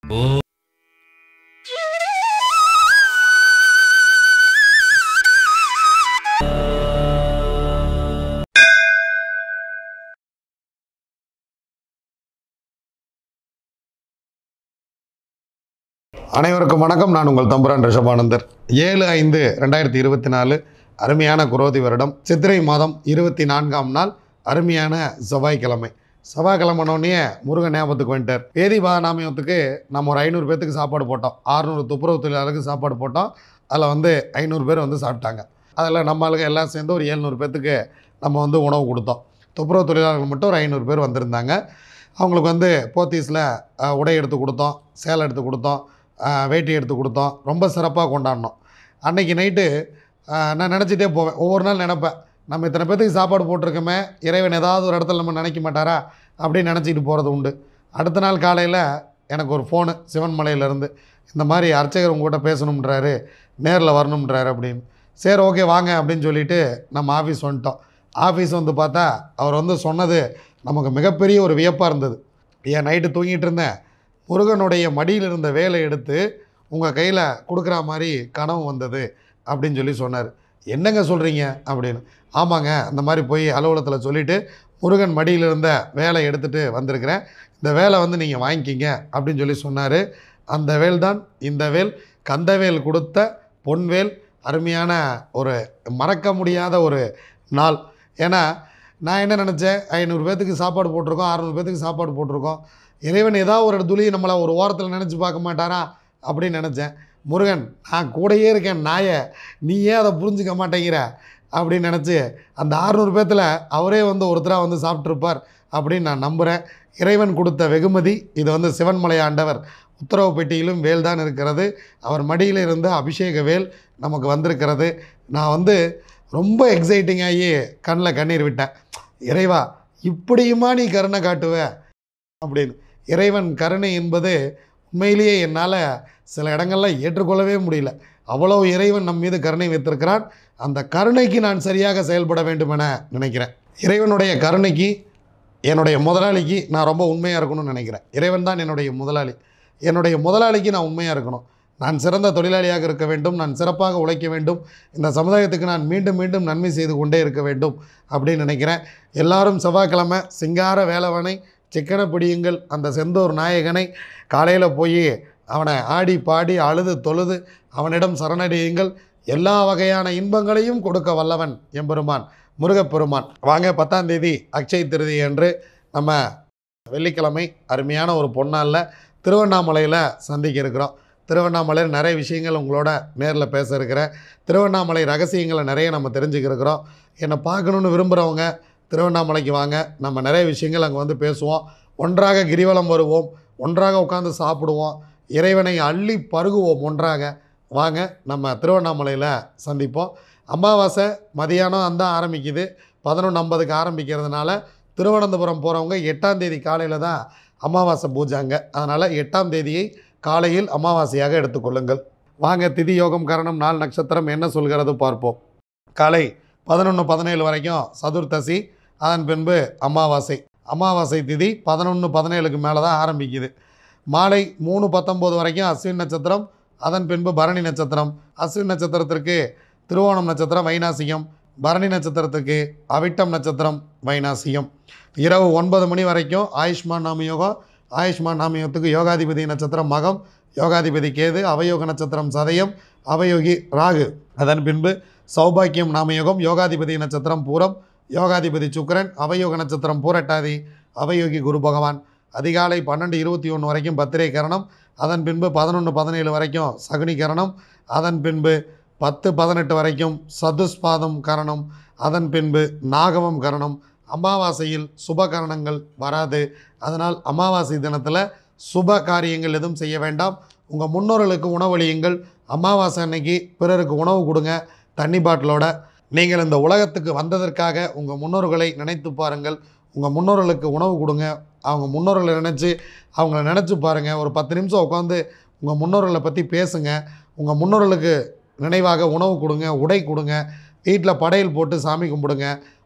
ஓ! அனைவருக்கும் வணக்கம். நான் உங்கள் தம்புரான் ரிஷபானந்தர். 7/5/2024 அருமையான குரோதி வருடம் சித்திரை மாதம் 24ஆம் நாள் அருமையான செவ்வாய்க்கிழமை. செவ்வாய்க்கிழமைனோடனே முருகன் ஞாபகத்துக்கு வந்துட்டார். வேதி பாகநாமியத்துக்கு நம்ம ஒரு 500 பேர்த்துக்கு சாப்பாடு போட்டோம். 600 துப்புரவு தொழிலாளருக்கு சாப்பாடு போட்டோம். அதில் 500 பேர் சாப்பிட்டாங்க. அதில் நம்ம ஆளுங்க எல்லாம் சேர்ந்து ஒரு 700 பேர்த்துக்கு நம்ம உணவு கொடுத்தோம். துப்புரவு தொழிலாளர்கள் மட்டும் ஒரு 500 பேர் வந்திருந்தாங்க. அவங்களுக்கு போத்தீஸில் உடை எடுத்து கொடுத்தோம், சேலை எடுத்து கொடுத்தோம், வேட்டி எடுத்து கொடுத்தோம். ரொம்ப சிறப்பாக கொண்டாடினோம். அன்றைக்கி நைட்டு நான் நினச்சிட்டே போவேன். ஒவ்வொரு நாள் நினப்பேன், நம்ம இத்தனை பேர்த்துக்கு சாப்பாடு போட்டிருக்கோமே, இறைவன் ஏதாவது ஒரு இடத்துல நம்ம நினைக்க மாட்டாரா அப்படின்னு நினச்சிக்கிட்டு போகிறது உண்டு. அடுத்த நாள் காலையில் எனக்கு ஒரு ஃபோனு சிவன்மலையிலேருந்து, இந்த மாதிரி அர்ச்சகர் உங்கள்கிட்ட பேசணுன்றாரு, நேரில் வரணுன்றாரு அப்படின்னு. சரி ஓகே வாங்க அப்படின்னு சொல்லிவிட்டு நம்ம ஆஃபீஸ் வந்துட்டோம். ஆஃபீஸ் பார்த்தா அவர் சொன்னது நமக்கு மிகப்பெரிய ஒரு வியப்பாக இருந்தது. ஏன் நைட்டு தூங்கிட்டு இருந்தேன், முருகனுடைய மடியில் இருந்த வேலை எடுத்து உங்கள் கையில் கொடுக்குற மாதிரி கனவு வந்தது அப்படின்னு சொன்னார். என்னங்க சொல்கிறீங்க அப்படின்னு. ஆமாங்க, அந்த மாதிரி போய் அலுவலகத்தில் சொல்லிவிட்டு முருகன் மடியில் இருந்த வேலை எடுத்துகிட்டு வந்திருக்கிறேன், இந்த வேலை நீங்கள் வாங்கிக்கிங்க அப்படின்னு சொன்னார். அந்த வேல் தான் இந்த வேல். கந்தவேல் கொடுத்த பொன்வேல். அருமையான ஒரு மறக்க முடியாத ஒரு நாள். ஏன்னா நான் என்ன நினச்சேன், 500 பேர்த்துக்கு சாப்பாடு போட்டிருக்கோம், 600 பேர்த்துக்கு சாப்பாடு போட்டிருக்கோம், இறைவன் ஏதாவது ஒரு துளி நம்மளை ஒரு ஓரத்தில் நினச்சி பார்க்க மாட்டாரா அப்படின்னு நினச்சேன். முருகன் நான் கூடையே இருக்கேன் நாயை, நீ ஏன் அதை புரிஞ்சிக்க மாட்டேங்கிற அப்படின்னு நினச்சி அந்த 600 பேர்த்தில் அவரே ஒருத்தராக சாப்பிட்ருப்பார் அப்படின்னு நான் நம்புகிறேன். இறைவன் கொடுத்த வெகுமதி இது. சிவன்மலை ஆண்டவர் உத்தரவு பெட்டியிலும் வேல் தான் இருக்கிறது. அவர் மடியில் இருந்த அபிஷேக வேல் நமக்கு வந்திருக்கிறது. நான் ரொம்ப எக்ஸைட்டிங் ஆகி கண்ணில் கண்ணீர் விட்டேன். இறைவா, இப்படியுமா நீ கருணை காட்டுவ அப்படின்னு. இறைவன் கருணை என்பது உண்மையிலேயே என்னால் சில இடங்கள்லாம் ஏற்றுக்கொள்ளவே முடியல. அவ்வளோ இறைவன் நம் மீது கருணை வைத்திருக்கிறான். அந்த கருணைக்கு நான் சரியாக செயல்பட வேண்டும் என நினைக்கிறேன். இறைவனுடைய கருணைக்கு, என்னுடைய முதலாளிக்கு நான் ரொம்ப உண்மையாக இருக்கணும்னு நினைக்கிறேன். இறைவன் தான் என்னுடைய முதலாளி. என்னுடைய முதலாளிக்கு நான் உண்மையாக இருக்கணும். நான் சிறந்த தொழிலாளியாக இருக்க வேண்டும், நான் சிறப்பாக உழைக்க வேண்டும், இந்த சமுதாயத்துக்கு நான் மீண்டும் மீண்டும் நன்மை செய்து கொண்டே இருக்க வேண்டும் அப்படின்னு நினைக்கிறேன். எல்லாரும் செவ்வாய்க்கிழமை சிங்கார வேலவனை சிக்கன பிடியுங்கள், அந்த செந்தூர் நாயகனை காலையில் போய் அவனை ஆடி பாடி அழுது தொழுது அவனிடம் சரணடையுங்கள். எல்லா வகையான இன்பங்களையும் கொடுக்க வல்லவன் எம்பெருமான் முருகப்பெருமான். வாங்க, 10ஆம் தேதி அக்ஷய திருதி அன்று நம்ம வெள்ளிக்கிழமை அருமையான ஒரு பொன்னாளில் திருவண்ணாமலையில் சந்திக்க இருக்கிறோம். திருவண்ணாமலையில் நிறைய விஷயங்கள் உங்களோட நேரில் பேச இருக்கிறேன். திருவண்ணாமலை ரகசியங்களை நிறைய நம்ம தெரிஞ்சுக்க இருக்கிறோம். என்னை பார்க்கணுன்னு விரும்புகிறவங்க திருவண்ணாமலைக்கு வாங்க. நம்ம நிறைய விஷயங்கள் அங்கே பேசுவோம். ஒன்றாக கிரிவலம் வருவோம், ஒன்றாக உட்காந்து சாப்பிடுவோம், இறைவனை அள்ளி பருகுவோம் ஒன்றாக. வாங்க, நம்ம திருவண்ணாமலையில் சந்திப்போம். அமாவாசை மதியானம் தான் ஆரம்பிக்குது. 11:50க்கு ஆரம்பிக்கிறதுனால திருவனந்தபுரம் போகிறவங்க 8ஆம் தேதி காலையில் தான் அமாவாசை பூஜைங்க. அதனால் 8ஆம் தேதியை காலையில் அமாவாசையாக எடுத்துக்கொள்ளுங்கள். வாங்க, திதி யோகம் கரணம் நாள் நட்சத்திரம் என்ன சொல்கிறது பார்ப்போம். காலை 11:17 வரைக்கும் சதுர்த்தசி, அதன் பின்பு அமாவாசை. அமாவாசை திதி 11:17க்கு மேலே தான் ஆரம்பிக்குது. மாலை 3:19 வரைக்கும் அஸ்வின் நட்சத்திரம், அதன் பின்பு பரணி நட்சத்திரம். அஸ்வின் நட்சத்திரத்திற்கு திருவோணம் நட்சத்திரம் வைநாசிகம், பரணி நட்சத்திரத்துக்கு அவிட்டம் நட்சத்திரம் வைநாசிகம். இரவு 9 மணி வரைக்கும் ஆயுஷ்மான் நாம யோகம். ஆயுஷ்மான் நாமயோகத்துக்கு யோகாதிபதி நட்சத்திரம் மகம், யோகாதிபதி கேது, அவயோக நட்சத்திரம் சதயம், அவயோகி ராகு. அதன் பின்பு சௌபாக்கியம் நாமயோகம், யோகாதிபதி நட்சத்திரம் பூரம், யோகாதிபதி சுக்கிரன், அவயோக நட்சத்திரம் பூரட்டாதி, அவயோகி குரு பகவான். அதிகாலை 12:21 வரைக்கும் பத்திரை கரணம், அதன் பின்பு 11:17 வரைக்கும் சகுனி கரணம், அதன் பின்பு 10:18 வரைக்கும் சதுஸ்பாதம் கரணம், அதன் பின்பு நாகவம் கரணம். அமாவாசையில் சுப கரணங்கள் வராது. அதனால் அமாவாசை தினத்தில் சுப காரியங்கள் எதுவும் செய்ய வேண்டாம். உங்கள் முன்னோர்களுக்கு உணவளியுங்கள். அமாவாசை அன்னைக்கு பிறருக்கு உணவு கொடுங்க தண்ணி பாட்டிலோட. நீங்கள் இந்த உலகத்துக்கு வந்ததற்காக உங்கள் முன்னோர்களை நினைத்து பாருங்கள். உங்கள் முன்னோர்களுக்கு உணவு கொடுங்க. அவங்க முன்னோர்களை அவங்கள நினச்சி பாருங்கள். ஒரு 10 நிமிஷம் உட்காந்து உங்கள் முன்னோர்களை பற்றி பேசுங்க. உங்கள் முன்னோர்களுக்கு நினைவாக உணவு கொடுங்க, உடை கொடுங்க, வீட்டில் படையல் போட்டு சாமி கும்பிடுங்க.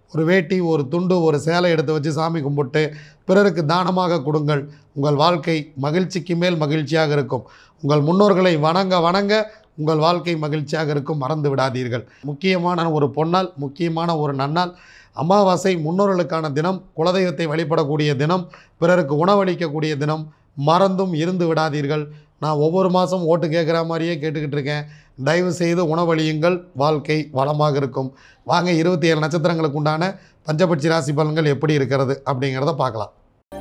ஒரு வேட்டி, ஒரு துண்டு, ஒரு சேலை எடுத்து வச்சு சாமி கும்பிட்டு பிறருக்கு தானமாக கொடுங்கள். உங்கள் வாழ்க்கை மகிழ்ச்சிக்கு மேல் மகிழ்ச்சியாக இருக்கும். உங்கள் முன்னோர்களை வணங்க வணங்க உங்கள் வாழ்க்கை மகிழ்ச்சியாக இருக்கும். மறந்து விடாதீர்கள். முக்கியமான ஒரு பொன்னாள், முக்கியமான ஒரு நன்னாள். அமாவாசை முன்னோர்களுக்கான தினம், குலதெய்வத்தை வழிபடக்கூடிய தினம், பிறருக்கு உணவளிக்கக்கூடிய தினம். மறந்தும் இருந்து விடாதீர்கள். நான் ஒவ்வொரு மாதம் ஓட்டு கேட்குற மாதிரியே கேட்டுக்கிட்டு இருக்கேன். தயவு செய்து உணவளியுங்கள். வாழ்க்கை வளமாக இருக்கும். வாங்க 27 நட்சத்திரங்களுக்கு உண்டான பஞ்சபட்சி ராசி பலன்கள் எப்படி இருக்கிறது அப்படிங்கிறத பார்க்கலாம்.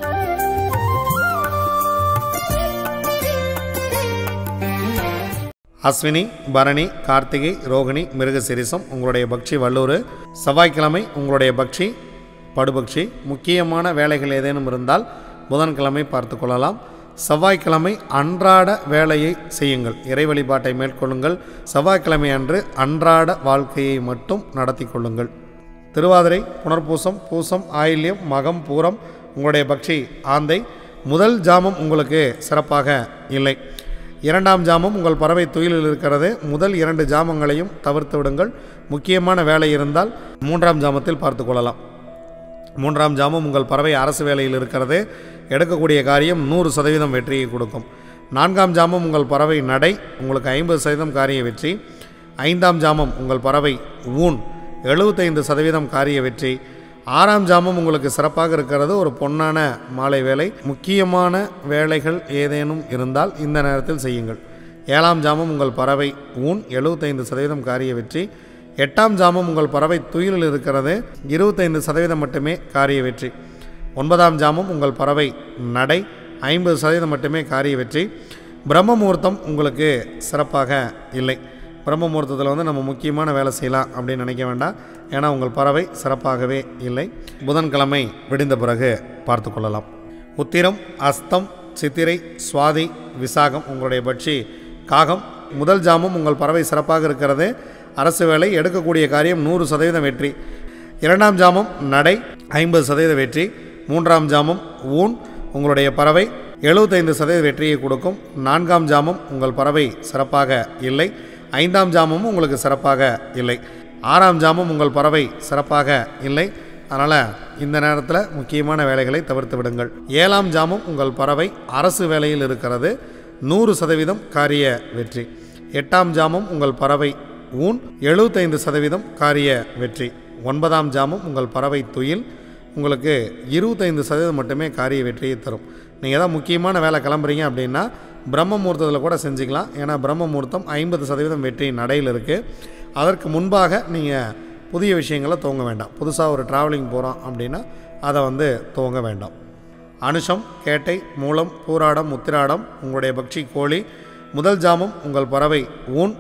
அஸ்வினி, பரணி, கார்த்திகை, ரோகிணி, மிருகசீரிசம் உங்களுடைய பக்ஷி வல்லூர். செவ்வாய்க்கிழமை உங்களுடைய பக்ஷி படுபக்ஷி. முக்கியமான வேலைகள் ஏதேனும் இருந்தால் புதன்கிழமை பார்த்து கொள்ளலாம். செவ்வாய்க்கிழமை அன்றாட வேலையை செய்யுங்கள். இறை வழிபாட்டை மேற்கொள்ளுங்கள். செவ்வாய்க்கிழமை அன்று அன்றாட வாழ்க்கையை மட்டும் நடத்தி கொள்ளுங்கள். திருவாதிரை, புனர்பூசம், பூசம், ஆயில்யம், மகம், பூரம் உங்களுடைய பக்ஷி ஆந்தை. முதல் ஜாமம் உங்களுக்கு சிறப்பாக இல்லை. 2ஆம் ஜாமம் உங்கள் பறவை துயிலில் இருக்கிறது. முதல் 2 ஜாமங்களையும் தவிர்த்து விடுங்கள். முக்கியமான வேலை இருந்தால் 3ஆம் ஜாமத்தில் பார்த்து கொள்ளலாம். 3ஆம் ஜாமம் உங்கள் பறவை அரசு வேலையில் இருக்கிறது. எடுக்கக்கூடிய காரியம் 100% வெற்றியை கொடுக்கும். 4ஆம் ஜாமம் உங்கள் பறவை நடை, உங்களுக்கு 50% காரிய வெற்றி. 5ஆம் ஜாமம் உங்கள் பறவை ஊன், 75% காரிய வெற்றி. 6ஆம் ஜாமம் உங்களுக்கு சிறப்பாக இருக்கிறது. ஒரு பொன்னான மாலை வேலை. முக்கியமான வேலைகள் ஏதேனும் இருந்தால் இந்த நேரத்தில் செய்யுங்கள். 7ஆம் ஜாமம் உங்கள் பறவை ஊன், 75% காரிய வெற்றி. 8ஆம் ஜாமம் உங்கள் பறவை துயிலில் இருக்கிறது. 25% மட்டுமே காரிய வெற்றி. 9ஆம் ஜாமம் உங்கள் பறவை நடை, 50% மட்டுமே காரிய வெற்றி. பிரம்ம முகூர்த்தம் உங்களுக்கு சிறப்பாக இல்லை. பிரம்ம முகூர்த்தத்தில் நம்ம முக்கியமான வேலை செய்யலாம் அப்படின்னு நினைக்க வேண்டாம். ஏன்னா உங்கள் பறவை சிறப்பாகவே இல்லை. புதன்கிழமை விடிந்த பிறகு பார்த்து கொள்ளலாம். உத்திரம், அஸ்தம், சித்திரை, சுவாதி, விசாகம் உங்களுடைய பட்சி காகம். முதல் ஜாமம் உங்கள் பறவை சிறப்பாக இருக்கிறது. அரசு வேலை, எடுக்கக்கூடிய காரியம் 100% வெற்றி. 2ஆம் ஜாமம் நடை, 50% வெற்றி. 3ஆம் ஜாமம் ஊன், உங்களுடைய பறவை 75% வெற்றியை கொடுக்கும். 4ஆம் ஜாமம் உங்கள் பறவை சிறப்பாக இல்லை. 5ஆம் ஜாமமும் உங்களுக்கு சிறப்பாக இல்லை. 6ஆம் ஜாமம் உங்கள் பறவை சிறப்பாக இல்லை. அதனால் இந்த நேரத்தில் முக்கியமான வேலைகளை தவிர்த்து விடுங்கள். 7ஆம் ஜாமம் உங்கள் பறவை அரசு வேலையில் இருக்கிறது. 100% காரிய வெற்றி. 8ஆம் ஜாமம் உங்கள் பறவை ஊன், 75% காரிய வெற்றி. 9ஆம் ஜாமம் உங்கள் பறவை துயில், உங்களுக்கு 25% மட்டுமே காரிய வெற்றியை தரும். நீங்கள் ஏதாவது முக்கியமான வேலை கிளம்புறீங்க அப்படின்னா பிரம்ம முகூர்த்தத்தில் கூட செஞ்சுக்கலாம். ஏன்னா பிரம்ம முகூர்த்தம் 50% வெற்றி நடையில் இருக்குது. அதற்கு முன்பாக நீங்கள் புதிய விஷயங்களை துவங்க வேண்டாம். புதுசாக ஒரு ட்ராவலிங் போகிறோம் அப்படின்னா அதை துவங்க வேண்டாம். அனுஷம், கேட்டை, மூலம், பூராடம், உத்திராடம் உங்களுடைய பக்ஷி கோழி. முதல் ஜாமம் உங்கள் பறவை ஊன்,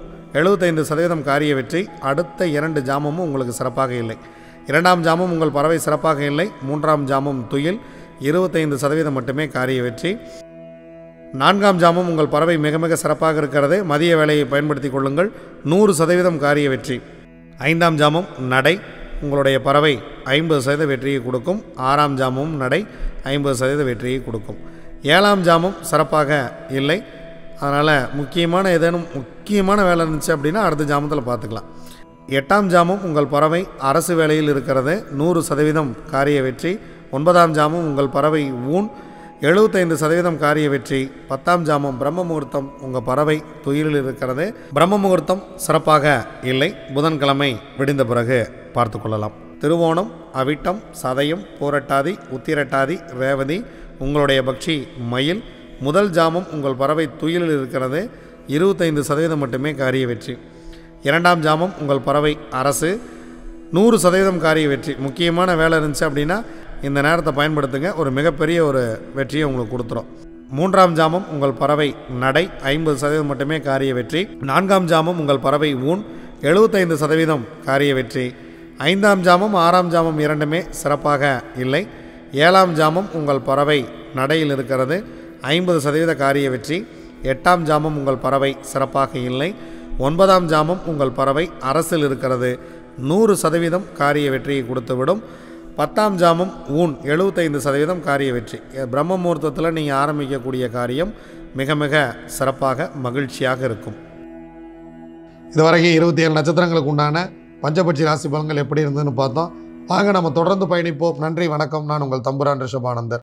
75% காரிய வெற்றி. அடுத்த 2 ஜாமமும் உங்களுக்கு சிறப்பாக இல்லை. 2ஆம் ஜாமம் உங்கள் பறவை சிறப்பாக இல்லை. 3ஆம் ஜாமம் துயில், 25% மட்டுமே காரிய வெற்றி. 4ஆம் ஜாமம் உங்கள் பறவை மிக மிக சிறப்பாக இருக்கிறது. மதிய வேலையை பயன்படுத்தி கொள்ளுங்கள். 100% காரிய வெற்றி. 5ஆம் ஜாமம் நடை, உங்களுடைய பறவை 50% வெற்றியை கொடுக்கும். 6ஆம் ஜாமமும் நடை, 50% வெற்றியை கொடுக்கும். 7ஆம் ஜாமம் சிறப்பாக இல்லை. அதனால் முக்கியமான வேலை இருந்துச்சு அப்படின்னா அடுத்த ஜாமத்தில் பார்த்துக்கலாம். 8ஆம் ஜாமம் உங்கள் பறவை அரசு வேலையில் இருக்கிறது. 100% காரிய வெற்றி. 9ஆம் ஜாமம் உங்கள் பறவை ஊன், 75% காரிய வெற்றி. 10ஆம் ஜாமம் பிரம்ம முகூர்த்தம் உங்கள் பறவை துயிலில் இருக்கிறது. பிரம்ம முகூர்த்தம் சிறப்பாக இல்லை. புதன்கிழமை விடிந்த பிறகு பார்த்து கொள்ளலாம். திருவோணம், அவிட்டம், சதயம், பூரட்டாதி, உத்திரட்டாதி, ரேவதி உங்களுடைய பக்ஷி மயில். முதல் ஜாமம் உங்கள் பறவை துயிலில் இருக்கிறது. 25% மட்டுமே காரிய வெற்றி. 2ஆம் ஜாமம் உங்கள் பறவை அரசு, 100% காரிய வெற்றி. முக்கியமான வேலை இருந்துச்சு அப்படின்னா இந்த நேரத்தை பயன்படுத்துங்க. ஒரு மிகப்பெரிய ஒரு வெற்றியை உங்களுக்கு கொடுத்துரும். 3ஆம் ஜாமம் உங்கள் பறவை நடை, 50% மட்டுமே காரிய வெற்றி. 4ஆம் ஜாமம் உங்கள் பறவை ஊன், 75% காரிய வெற்றி. 5ஆம் ஜாமம் 6ஆம் ஜாமம் இரண்டுமே சிறப்பாக இல்லை. 7ஆம் ஜாமம் உங்கள் பறவை நடையில் இருக்கிறது. 50% காரிய வெற்றி. 8ஆம் ஜாமம் உங்கள் பறவை சிறப்பாக இல்லை. 9ஆம் ஜாமம் உங்கள் பறவை அரசில் இருக்கிறது. 100% காரிய வெற்றியை கொடுத்துவிடும். 10ஆம் ஜாமம் ஊன், 75% காரிய வெற்றி. பிரம்ம முகூர்த்தத்தில் நீங்கள் ஆரம்பிக்கக்கூடிய காரியம் மிக மிக சிறப்பாக மகிழ்ச்சியாக இருக்கும். இதுவரைக்கும் 27 நட்சத்திரங்களுக்கு உண்டான பஞ்சபட்சி ராசி பலன்கள் எப்படி இருந்ததுன்னு பார்த்தோம். வாங்க நம்ம தொடர்ந்து பயணிப்போம். நன்றி, வணக்கம். நான் உங்கள் தம்புரான் ரிஷபானந்தர்.